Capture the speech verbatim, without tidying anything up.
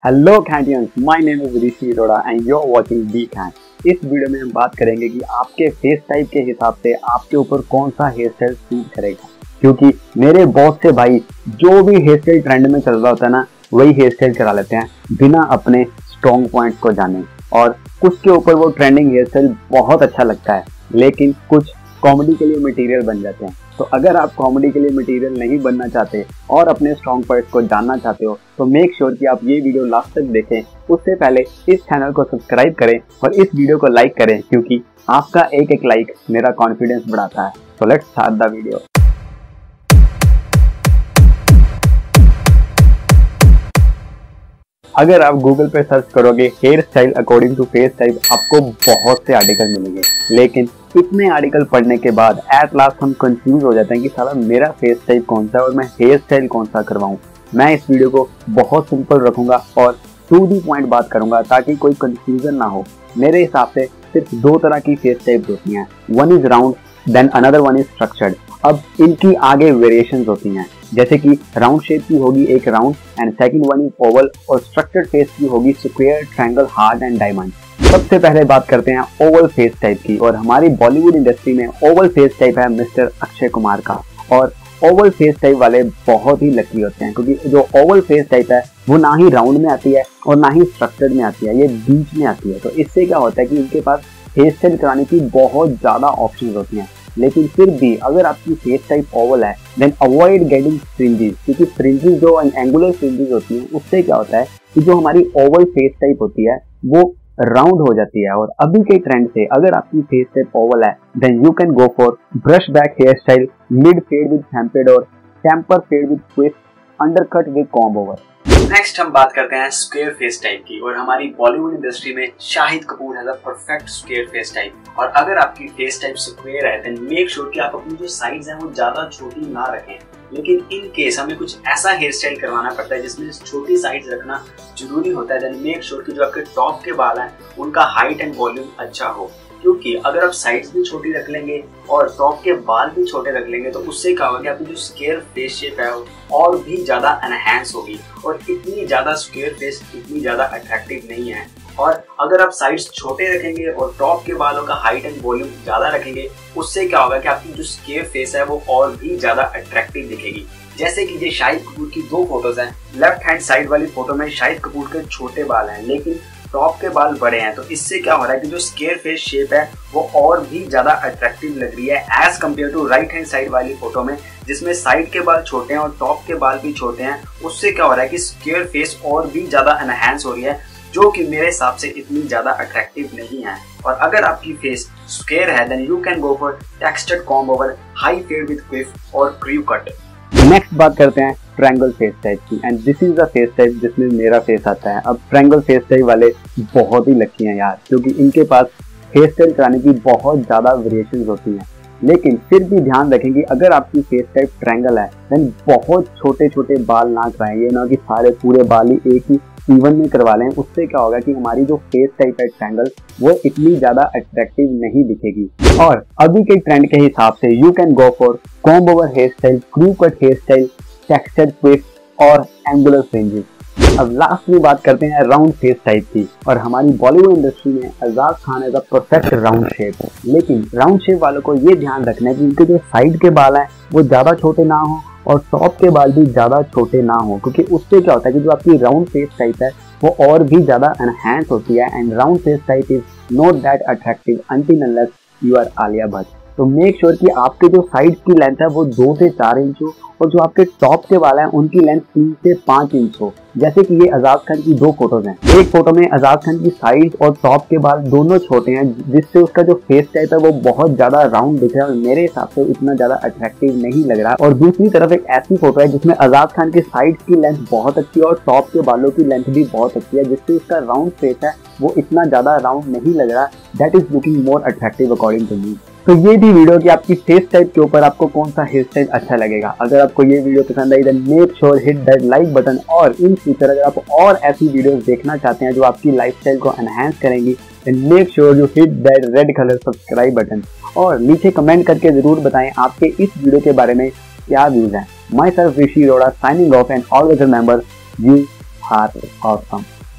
Hello cantians, my name is Rishi Arora and you are watching B Ghaint. इस video में हम बात करेंगे कि आपके फेस टाइप के हिसाब से आपके ऊपर कौन सा हेयर स्टाइल सूट करेगा। क्योंकि मेरे बहुत से भाई जो भी हेयर स्टाइल ट्रेंड में चल रहा होता है ना, वही हेयर स्टाइल करा लेते हैं बिना अपने स्ट्रॉन्ग पॉइंट्स को जाने। और कुछ के ऊपर वो ट्रेंडिंग हेयर स्टाइल बहुत अच्छा लगता है, लेकिन कुछ कॉमेडी के लिए मटेरियल बन जाते हैं। तो अगर आप कॉमेडी के लिए मटेरियल नहीं बनना चाहते और अपने स्ट्रॉन्ग पॉइंट्स को जानना चाहते हो तो मेक श्योर कि आप ये वीडियो लास्ट तक देखें। उससे पहले इस चैनल को सब्सक्राइब करें और इस वीडियो को लाइक करें, क्योंकि आपका एक एक लाइक मेरा कॉन्फिडेंस बढ़ाता है। तो लेट्स स्टार्ट द वीडियो। अगर आप गूगल पे सर्च करोगे hair style according to face type, आपको बहुत से आर्टिकल मिलेंगे, लेकिन इतने आर्टिकल पढ़ने के बाद एट लास्ट हम कंफ्यूज हो जाते हैं कि साला मेरा फेस टाइप कौन सा है और मैं हेयर स्टाइल कौन सा करवाऊं। मैं इस वीडियो को बहुत सिंपल रखूंगा और टू दी पॉइंट बात करूंगा ताकि कोई कंफ्यूजन ना हो। मेरे हिसाब से सिर्फ दो तरह की फेस टाइप होती हैं, one is round then another one is structured. अब इनकी आगे वेरिएशंस होती हैं, जैसे कि राउंड शेप की होगी एक round and second one is oval, और स्ट्रक्चर्ड फेस की होगी square, triangle, heart and diamond. सबसे पहले बात करते हैं ओवल फेस टाइप की, और हमारी बॉलीवुड इंडस्ट्री में ओवल फेस टाइप है मिस्टर अक्षय कुमार का। और ओवल फेस टाइप वाले बहुत ही लकी होते हैं, क्योंकि जो ओवल फेस टाइप है वो ना ही राउंड में आती है और ना ही स्ट्रक्चर्ड में आती है, ये बीच में आती है। तो इससे क्या होता है कि इनके पास हेयर स्टाइल कराने की बहुत ज्यादा ऑप्शंस होती हैं। लेकिन फिर भी अगर आपकी फेस टाइप ओवल है देन अवॉइड गेटिंग फ्रिंजेस, क्योंकि फ्रिंजेस जो एंगुलर फ्रिंजेस होती हैं उससे क्या होता है कि जो हमारी ओवल फेस टाइप होती है वो राउंड हो जाती है। और अभी के ट्रेंड से अगर आपकी फेस टाइप ओवल है then you can go for brush back hair style, mid fade with tempered और temper fade with twist, undercut with comb over. Next हम बात करते हैं स्क्वायर फेस टाइप की, और हमारी बॉलीवुड इंडस्ट्री में Shahid Kapoor has a perfect square face type. और अगर आपकी फेस टाइप स्क्वायर है देन मेक श्योर कि आप अपनी जो साइड्स हैं वो ज्यादा छोटी ना रखें। लेकिन इन केस हमें कुछ ऐसा हेयर स्टाइल करवाना पड़ता है जिसमें छोटी साइड्स रखना जरूरी होता है, देन मेक श्योर कि जो आपके टॉप के बाल हैं उनका हाइट एंड वॉल्यूम अच्छा हो। क्योंकि अगर आप साइड्स भी छोटी रख लेंगे और टॉप के बाल भी छोटे रख लेंगे तो उससे क्या होगा कि आपकी जो स्क्वायर फेस शेप है और भी ज्यादा एनहांस होगी। और इतनी ज्यादा स्क्वायर फेस इतनी ज्यादा अट्रैक्टिव नहीं है। और अगर आप साइड्स छोटे रखेंगे और टॉप के बालों का हाइट एंड वॉल्यूम ज्यादा रखेंगे, उससे क्या होगा कि आपकी जो स्क्वायर फेस है वो और भी ज्यादा अट्रैक्टिव दिखेगी। जैसे कि ये शाहिद कपूर की दो फोटोज हैं। लेफ्ट हैंड साइड वाली फोटो में शाहिद कपूर के छोटे बाल हैं लेकिन टॉप के बाल बड़े हैं, तो इससे क्या हो रहा है कि जो स्क्वायर फेस शेप है वो और भी ज्यादा अट्रैक्टिव लग रही है as compared to right hand side वाली फोटो में, जिसमें साइड के बाल छोटे हैं और टॉप के बाल भी छोटे हैं। उससे क्या हो रहा है कि स्क्वायर फेस और भी ज्यादा एनहांस हो रही है, जो कि मेरे हिसाब से इतनी ज्यादा अट्रैक्टिव नहीं है। और अगर आपकी फेस स्क्वायर है then you can go for textured comb over, high fade with cliff और क्रीव कट। नेक्स्ट बात करते हैं ट्रायंगल फेस टाइप की, and this is the face type जिसमें मेरा फेस आता है। अब ट्रायंगल फेस टाइप वाले बहुत ही लकी हैं यार, क्योंकि इनके पास हेयर स्टाइल कराने की बहुत ज्यादा वेरिएशंस होती हैं। लेकिन फिर भी ध्यान रखें कि अगर आपकी फेस टाइप ट्रायंगल है देन बहुत छोटे छोटे बाल ना कराएं, ये ना कि सारे पूरे बाल ही एक ही इवन में करवा लें। उससे क्या होगा कि हमारी जो फेस टाइप है ट्रायंगल वो इतनी ज्यादा अट्रैक्टिव नहीं दिखेगी। और अभी के ट्रेंड के हिसाब से you can go for comb over hair style, crew cut hair style, textured twist और एंगुलर फ्रिंजेस। अब लास्ट में बात करते हैं राउंड फेस टाइप की, और हमारी बॉलीवुड इंडस्ट्री में Ajaz Khan has a perfect round shape. लेकिन राउंड शेप वालों को ये ध्यान रखना है कि उनके जो साइड के बाल हैं वो ज्यादा छोटे ना हो और टॉप के बाल भी ज्यादा छोटे ना हो, क्योंकि उससे क्या होता है कि जो आपकी राउंड फेस टाइप है वो और भी ज्यादा एनहांस होती है। And round face type is not that attractive until unless you are Alia Bhatt. तो मेक श्योर कि आपके जो साइड की लेंथ है वो दो से चार इंच हो और जो आपके टॉप के बाल हैं उनकी लेंथ तीन से पाँच इंच हो। जैसे कि ये अजाज खान की दो फोटोज हैं। एक फोटो में अजाज खान की साइड और टॉप के बाल दोनों छोटे हैं, जिससे उसका जो फेस टाइप है वो बहुत ज्यादा राउंड दिख रहा है और मेरे हिसाब से इतना ज्यादा अट्रैक्टिव नहीं लग रहा। और दूसरी तरफ एक ऐसी फोटो है जिसमें अजाज खान के साइड की लेंथ बहुत अच्छी है और टॉप के बालों की लेंथ भी बहुत अच्छी है, जिससे उसका राउंड फेस है वो इतना ज्यादा राउंड नहीं लग रहा। That is looking more attractive according to me. तो ये थी वीडियो कि आपकी फेस टाइप के ऊपर आपको कौन सा हेयर स्टाइल अच्छा लगेगा। अगर आपको ये वीडियो पसंद आई then make sure hit that like button, और इन फ्यूचर अगर आप और ऐसी वीडियोस देखना चाहते हैं जो आपकी लाइफस्टाइल को एनहांस करेंगी then make sure you hit that red colour subscribe button. और नीचे कमेंट करके जरूर बताएं आपके इस वीडियो के बारे में क्या व्यूज हैं। Myself Rishi Arora signing off and always remember you are awesome.